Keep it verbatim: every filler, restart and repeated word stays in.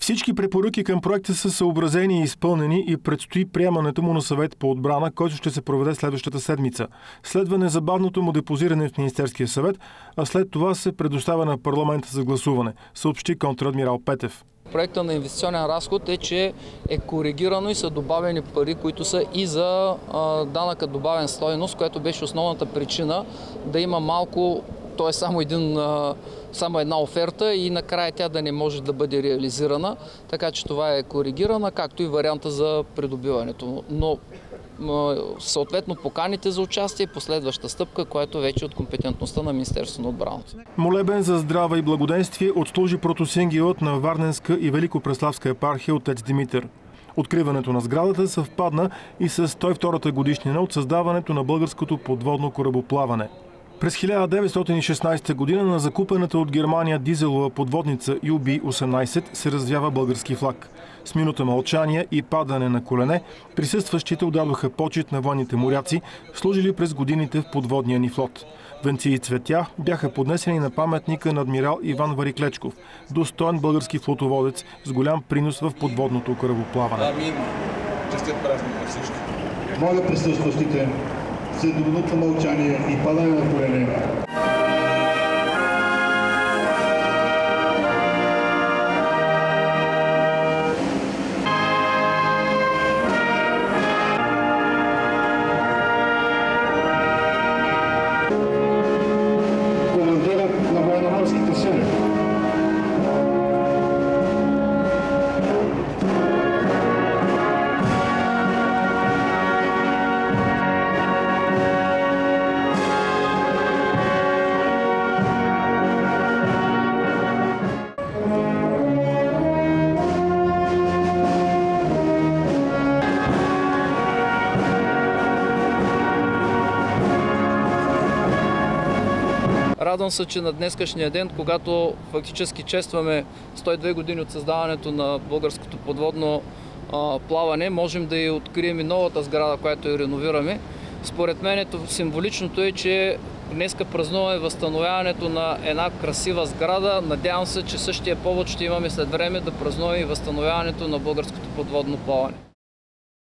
Всички препоръки към проекта са съобразени и изпълнени и предстои приемането му на съвет по отбрана, който ще се проведе следващата седмица. Следва незабавното му депозиране в Министерския съвет, а след това се предоставя на парламента за гласуване, съобщи контрадмирал Петев. Проекта на инвестиционен разход е, че е коригирано и са добавени пари, които са и за а, данъка добавен стойност, което беше основната причина да има малко, т.е. само, един, а, само една оферта и накрая тя да не може да бъде реализирана. Така че това е коригирана, както и варианта за придобиването. Но съответно поканите за участие, последваща стъпка, която вече е от компетентността на Министерството на отбраната. Молебен за здраве и благоденствие отслужи протосингелът на Варненска и Великопреславска епархия отец Димитър. Откриването на сградата съвпадна и с сто и втората годишнина от създаването на българското подводно корабоплаване. През хиляда деветстотин и шестнадесета година на закупената от Германия дизелова подводница Ю Би осемнадесет се развява български флаг. С минута мълчание и падане на колене присъстващите отдадоха почит на военните моряци, служили през годините в подводния ни флот. Венци и цветя бяха поднесени на паметника на адмирал Иван Вариклечков, достоен български флотоводец с голям принос в подводното корабоплаване. Амин. Честит празник на всички. Моля присъстващите за минута мълчание и падане на колене. Командирът на военноморските сили. Радвам се, че на днескашния ден, когато фактически честваме сто и две години от създаването на българското подводно а, плаване, можем да и открием и новата сграда, която я реновираме. Според мен символичното е, че днеска празнуваме възстановяването на една красива сграда. Надявам се, че същия повод ще имаме след време да празнуваме и възстановяването на българското подводно плаване.